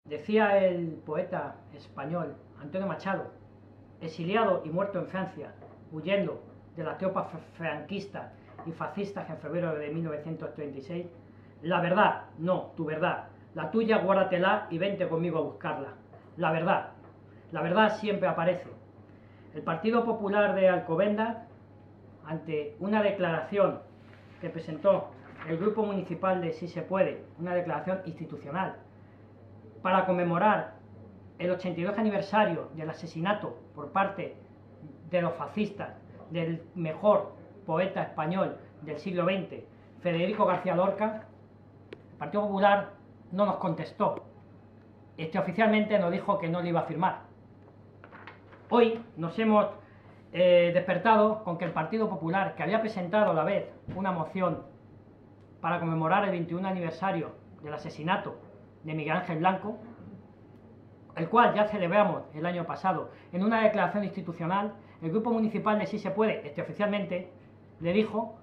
Decía el poeta español Antonio Machado, exiliado y muerto en Francia, huyendo de las tropas franquistas y fascistas en febrero de 1936, la verdad, no tu verdad, la tuya guárdatela y vente conmigo a buscarla. La verdad siempre aparece. El Partido Popular de Alcobendas, ante una declaración que presentó el Grupo Municipal de Sí se Puede, una declaración institucional, para conmemorar el 82 aniversario del asesinato por parte de los fascistas del mejor poeta español del siglo XX, Federico García Lorca, el Partido Popular no nos contestó. Oficialmente nos dijo que no le iba a firmar. Hoy nos hemos despertado con que el Partido Popular, que había presentado a la vez una moción para conmemorar el 21 aniversario del asesinato de Miguel Ángel Blanco, el cual ya celebramos el año pasado, en una declaración institucional, el Grupo Municipal de Sí se Puede, oficialmente, le dijo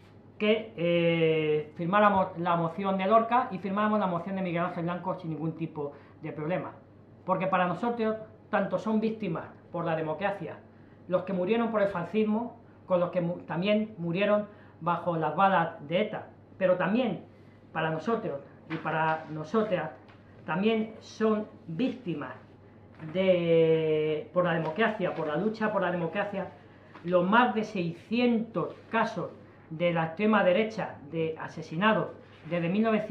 que firmáramos la moción de Lorca y firmáramos la moción de Miguel Ángel Blanco sin ningún tipo de problema. Porque para nosotros, tanto son víctimas por la democracia los que murieron por el fascismo, con los que también murieron bajo las balas de ETA. Pero también para nosotros y para nosotras, también son víctimas por la democracia, por la lucha por la democracia, los más de 600 casos de la extrema derecha de asesinados desde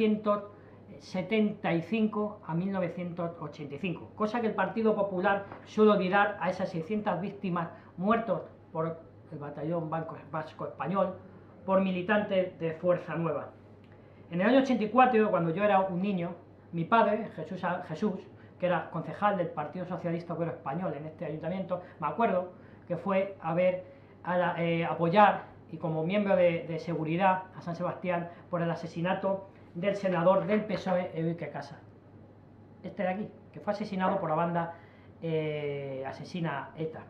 1975 a 1985, cosa que el Partido Popular suele olvidar a esas 600 víctimas muertos por el Batallón Vasco Español, por militantes de Fuerza Nueva. En el año 84, cuando yo era un niño, mi padre, Jesús, que era concejal del Partido Socialista Obrero Español en este ayuntamiento, me acuerdo que fue a apoyar y como miembro de seguridad a San Sebastián por el asesinato del senador del PSOE, Enrique Casas. Este de aquí, que fue asesinado por la banda asesina ETA.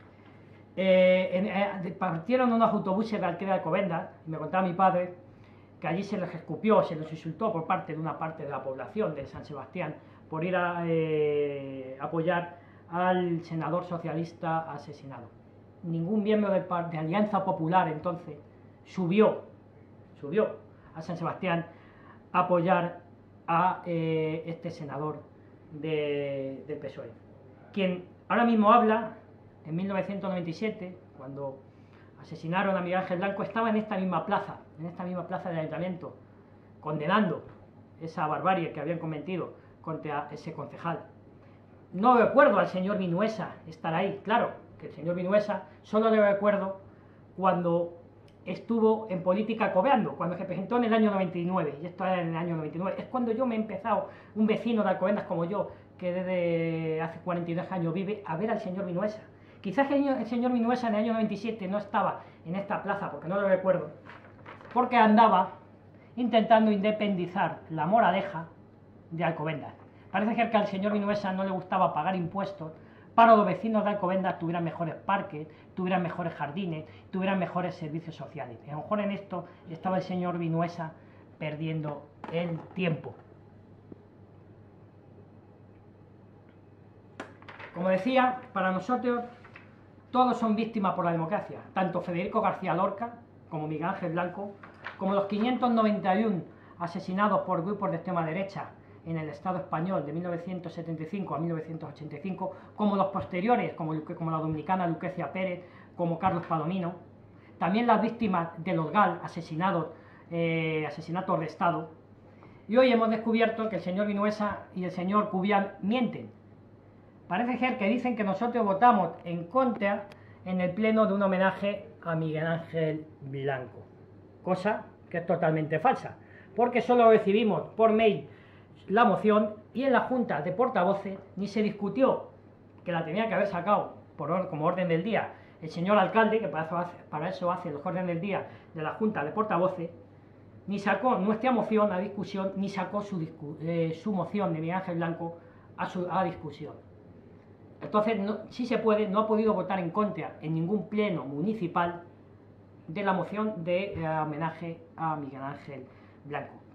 Partieron unos autobuses de Alquera de Alcobendas, y me contaba mi padre que allí se les escupió, se les insultó por parte de una parte de la población de San Sebastián por ir a apoyar al senador socialista asesinado. Ningún miembro de Alianza Popular entonces subió a San Sebastián a apoyar a este senador del PSOE. Quien ahora mismo habla, en 1997, cuando asesinaron a Miguel Ángel Blanco, estaba en esta misma plaza del ayuntamiento, condenando esa barbarie que habían cometido contra ese concejal. No recuerdo al señor Vinuesa estar ahí, claro, que el señor Vinuesa solo le recuerdo cuando estuvo en política cobeando, cuando se presentó en el año 99, y esto era en el año 99, es cuando yo me he empezado, un vecino de Alcobendas como yo, que desde hace 42 años vive, a ver al señor Vinuesa. Quizás el señor Vinuesa en el año 97 no estaba en esta plaza, porque no lo recuerdo, porque andaba intentando independizar la Moraleja de Alcobendas. Parece ser que al señor Vinuesa no le gustaba pagar impuestos para los vecinos de Alcobendas tuvieran mejores parques, tuvieran mejores jardines, tuvieran mejores servicios sociales. A lo mejor en esto estaba el señor Vinuesa perdiendo el tiempo. Como decía, para nosotros todos son víctimas por la democracia, tanto Federico García Lorca como Miguel Ángel Blanco, como los 591 asesinados por grupos de extrema derecha en el Estado español de 1975 a 1985, como los posteriores, como la dominicana Lucrecia Pérez, como Carlos Palomino, también las víctimas de los GAL, asesinatos de Estado. Y hoy hemos descubierto que el señor Vinuesa y el señor Cubián mienten. Parece ser que dicen que nosotros votamos en contra en el pleno de un homenaje a Miguel Ángel Blanco, cosa que es totalmente falsa, porque solo recibimos por mail la moción y en la Junta de Portavoces ni se discutió, que la tenía que haber sacado como orden del día el señor alcalde, que para eso hace los órdenes del día de la Junta de Portavoces, ni sacó nuestra moción a discusión, ni sacó su moción de Miguel Ángel Blanco a discusión. Entonces, Sí se Puede no ha podido votar en contra en ningún pleno municipal de la moción de homenaje a Miguel Ángel Blanco.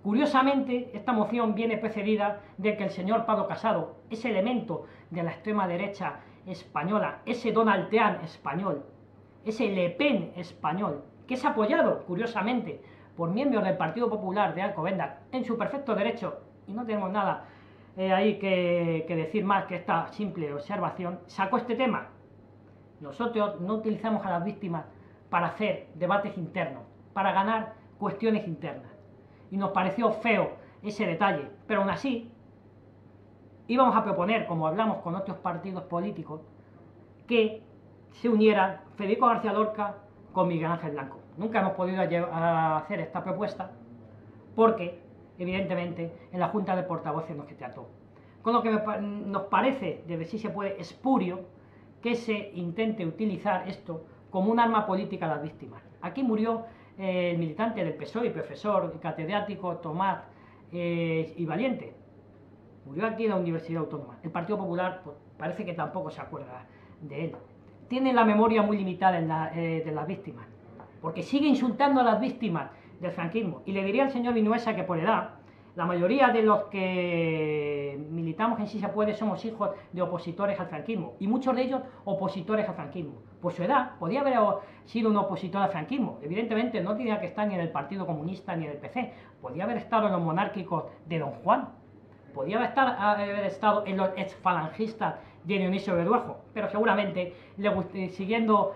Curiosamente, esta moción viene precedida de que el señor Pablo Casado, ese elemento de la extrema derecha española, ese Donald Trump español, ese Le Pen español, que es apoyado, curiosamente, por miembros del Partido Popular de Alcobendas, en su perfecto derecho, y no tenemos nada ahí que decir más que esta simple observación, sacó este tema. Nosotros no utilizamos a las víctimas para hacer debates internos, para ganar cuestiones internas. Y nos pareció feo ese detalle, pero aún así íbamos a proponer, como hablamos con otros partidos políticos, que se uniera Federico García Lorca con Miguel Ángel Blanco. Nunca hemos podido hacer esta propuesta porque, evidentemente, en la Junta de Portavoces nos trató. Con lo que nos parece, desde Sí se puede, espurio que se intente utilizar esto como un arma política a las víctimas. Aquí murió el militante del PSOE y profesor y catedrático Tomás y Valiente. Murió aquí en la Universidad Autónoma. El Partido Popular pues, parece que tampoco se acuerda de él. Tiene la memoria muy limitada de las víctimas, porque sigue insultando a las víctimas del franquismo. Y le diría al señor Vinuesa que por edad, la mayoría de los que militamos en Sí se puede somos hijos de opositores al franquismo, y muchos de ellos opositores al franquismo. Por su edad, podía haber sido un opositor al franquismo. Evidentemente no tenía que estar ni en el Partido Comunista ni en el PC. Podía haber estado en los monárquicos de Don Juan. Podía haber estado en los exfalangistas de Dionisio Berruejo, pero seguramente, siguiendo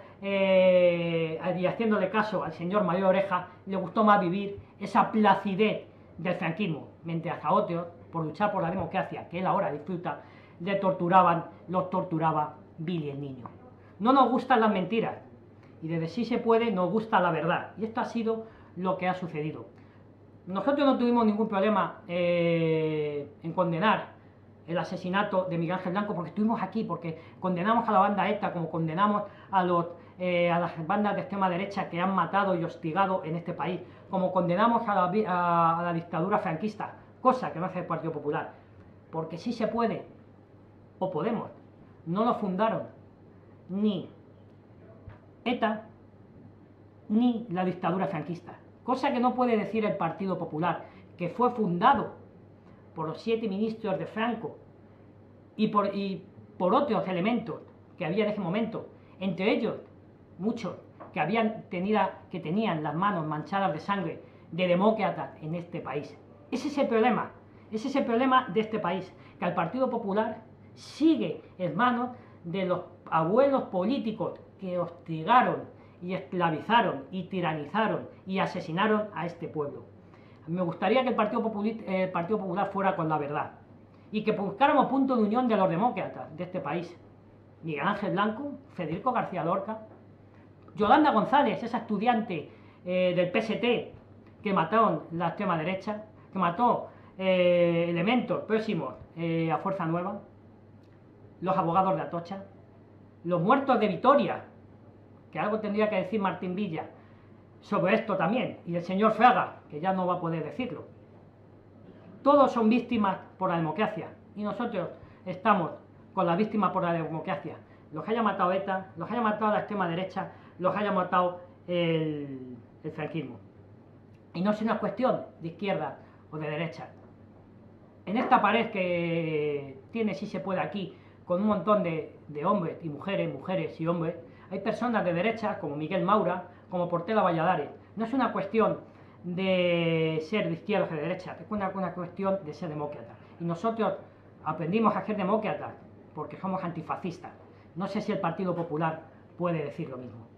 y haciéndole caso al señor Mayor Oreja, le gustó más vivir esa placidez del franquismo, mientras a otros, por luchar por la democracia, que él ahora disfruta, los torturaba vil y el niño. No nos gustan las mentiras, y desde Sí se puede nos gusta la verdad, y esto ha sido lo que ha sucedido. Nosotros no tuvimos ningún problema en condenar el asesinato de Miguel Ángel Blanco, porque estuvimos aquí, porque condenamos a la banda ETA, como condenamos a las bandas de extrema derecha que han matado y hostigado en este país, como condenamos a la dictadura franquista, cosa que no hace el Partido Popular, porque Sí se puede, o Podemos, no lo fundaron ni ETA ni la dictadura franquista, cosa que no puede decir el Partido Popular, que fue fundado por los 7 ministros de Franco y por otros elementos que había en ese momento, entre ellos muchos que tenían las manos manchadas de sangre de demócratas en este país. Ese es el problema de este país, que al Partido Popular sigue en manos de los abuelos políticos que hostigaron y esclavizaron y tiranizaron y asesinaron a este pueblo. Me gustaría que el Partido Popular fuera con la verdad y que buscáramos punto de unión de los demócratas de este país. Miguel Ángel Blanco, Federico García Lorca, Yolanda González, esa estudiante del PST que mataron la extrema derecha, que mató elementos próximos a Fuerza Nueva, los abogados de Atocha, los muertos de Vitoria, que algo tendría que decir Martín Villa sobre esto también, y el señor Fraga, que ya no va a poder decirlo. Todos son víctimas por la democracia, y nosotros estamos con las víctimas por la democracia. Los haya matado ETA, los haya matado la extrema derecha, los haya matado el franquismo. Y no es una cuestión de izquierda o de derecha. En esta pared que tiene Sí se puede aquí, con un montón de hombres y mujeres, mujeres y hombres, hay personas de derecha como Miguel Maura, como Portela Valladares. No es una cuestión de ser de izquierda o de derecha, es una cuestión de ser demócrata. Y nosotros aprendimos a ser demócratas porque somos antifascistas. No sé si el Partido Popular puede decir lo mismo.